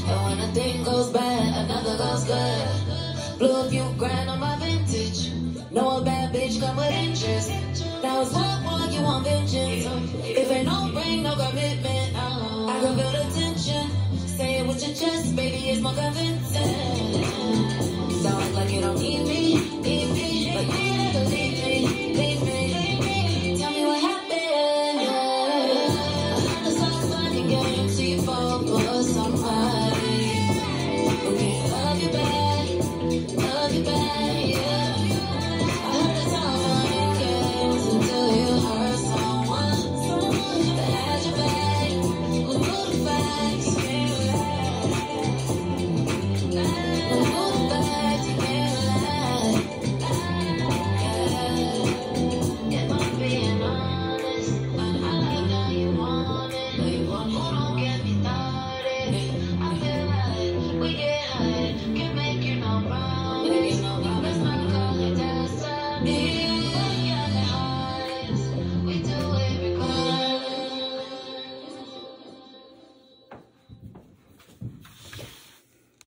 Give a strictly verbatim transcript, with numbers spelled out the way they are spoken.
And when a thing goes bad, another goes good. Blew a few grand on my vintage. Know a bad bitch come with interest. Now it's what more you want vengeance. If ain't no ring, no commitment. I can feel the tension. Say it with your chest, baby, it's more convincing.